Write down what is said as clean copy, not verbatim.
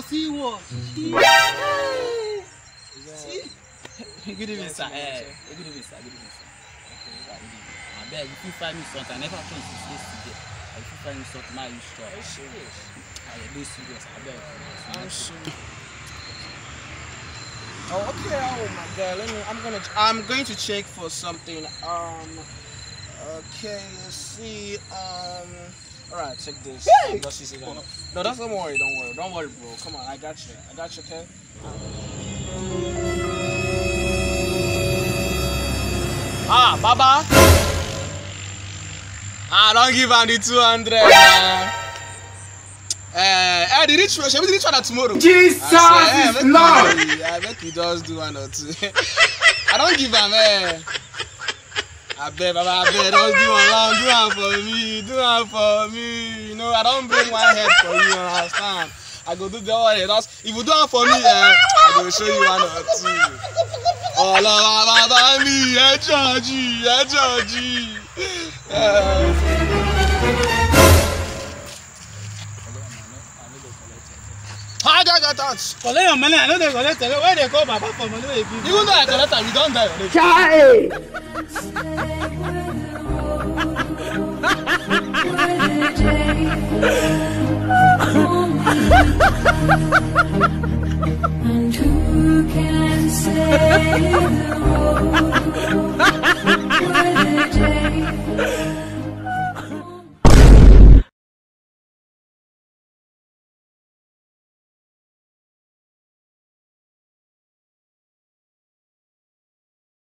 see what? Good evening, sir. Good evening, sir. I beg, if you find me something, I never told you to today. If you find me something, my use strong. Are you serious? I am serious. I beg. I'm serious. Oh, okay. Oh my God. I'm going to check for something. Okay. Let's see. All right. Check this. Hey! No, don't worry. Don't worry, bro. Come on. I got you. Okay. Ah, Baba. Don't give her the 200. The rich one, shall we do each other tomorrow? Jesus is Lord. I bet we just do 1 or 2. I don't give her, man. I bet, Baba, I bet. Don't do one long. Do one for me. You know, I don't bring one head for you, understand? I go do the other head. If you do one for me, I will show you 1 or 2. Oh, Baba, me, Georgie. I got that. Collect your money. I know they collect it. Where they call Baba for money? Even though I collect it, we don't die. Chai! And who can say